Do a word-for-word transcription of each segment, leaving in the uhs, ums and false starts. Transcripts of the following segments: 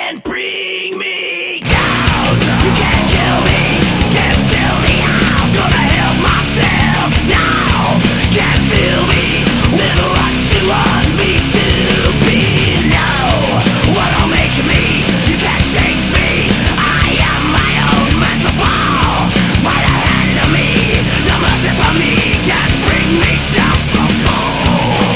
can't bring me down. You can't kill me, can't fill me. I'm gonna help myself now. Can't feel me with what you want me to be. No, what'll make me? You can't change me. I am my own mental fall. By the hand of me, no mercy for me. Can't bring me down so cold.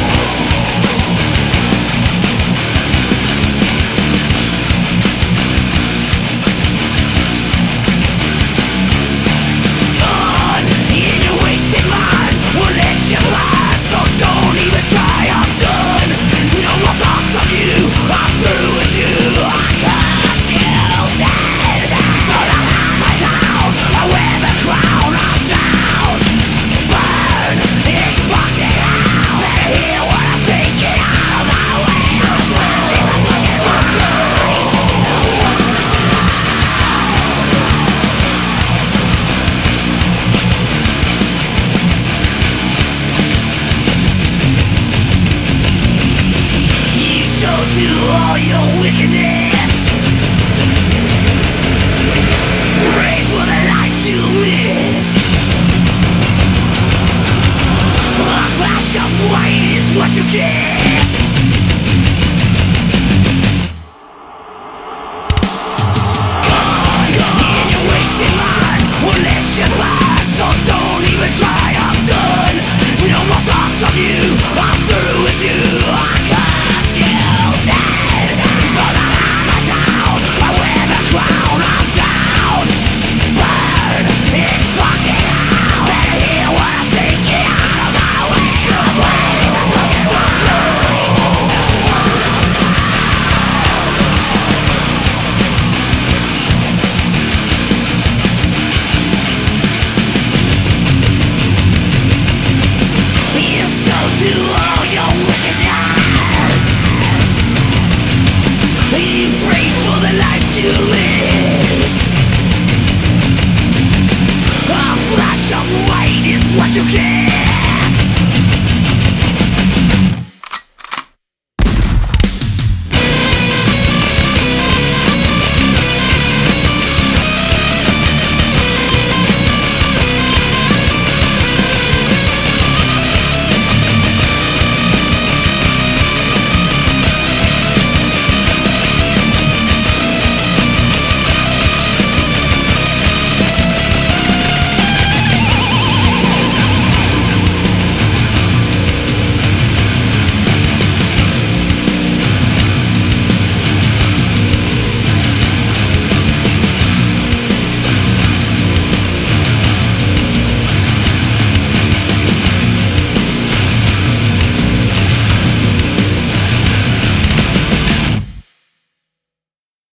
On in your wasted mind, won't let you pass. So don't even try, I'm done. No more thoughts of you, I'm through with you. I curse you dead. Throw the hammer down, I wear the crown, I'm down. Burn, it's fucking out. Better hear what I say, get out of my way. So close, so close. You show to all your wickedness. Pray for the life you miss. A flash of white is what you get. Gone, in your wasted mind, won't let you pass. So don't even try, I'm done. No more thoughts of you, I'm through with you. I curse you dead. Throw the hammer down, I wear the crown, I'm down. Burn, it's fucking out. Better hear what I say, get out of my way. So close, so close. You show to all your wickedness. You pray for the life you